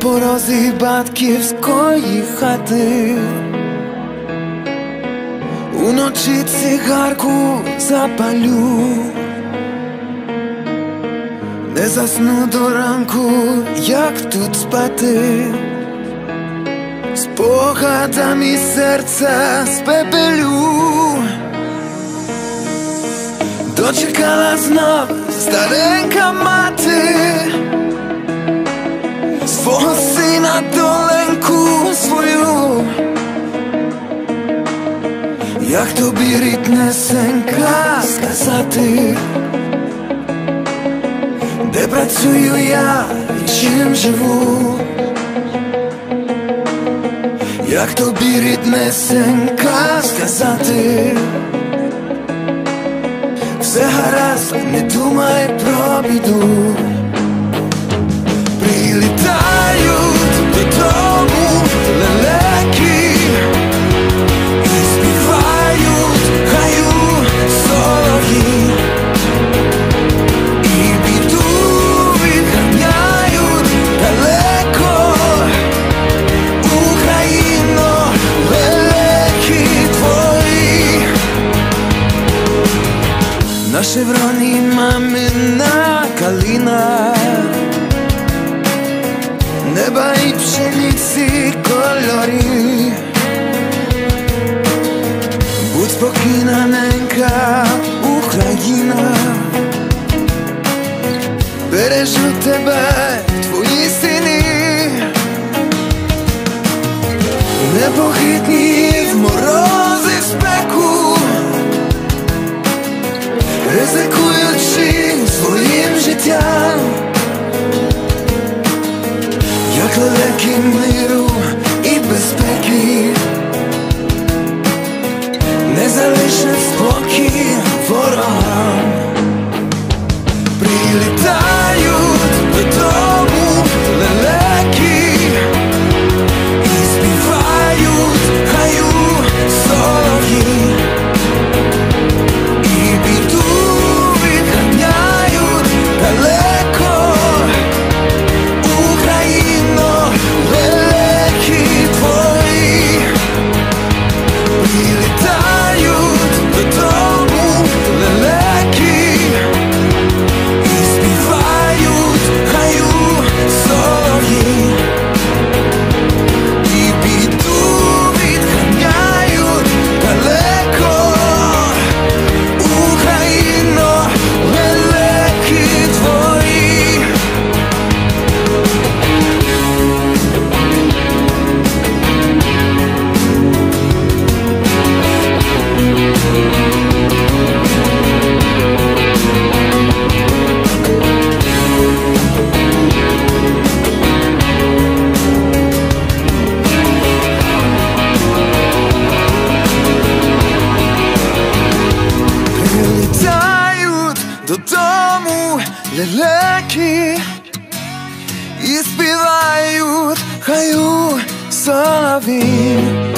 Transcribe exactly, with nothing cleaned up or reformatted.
порозі батьківської хати. Уночі цигарку запалю, не засну до ранку, як тут спати. Спогадами серця спепелю. Дочекала знов старенька мати свого сина, доленьку свою. Як тобі, ріднесенька, сказати, де працюю я і чим живу? Як тобі, ріднесенька, сказати, все гаразд, не думай про біду. Прилітають додому лелеки і співають хаю солов'ї, і біду відганяють далеко. Україно, лелеки твої, на шевроні мамина калина, неба і пшениці кольори. Будь спокійна, ненька Україна, бережуть тебе твої сини, непохитні в морози, в спеку, ризикуючи своїм життям, як лелеки миру і безпеки, не залишать спокій ворогам. Прилітають додому лелеки і співають хаю солов'ї, і біду відганяють далеко. Україно, лелеки твої, прилітають додому лелеки і співають хаю солов'ї, і біду відганяють далеко. Україно, лелеки твої. Прилітають додому лелеки і співають хаю солов'ї.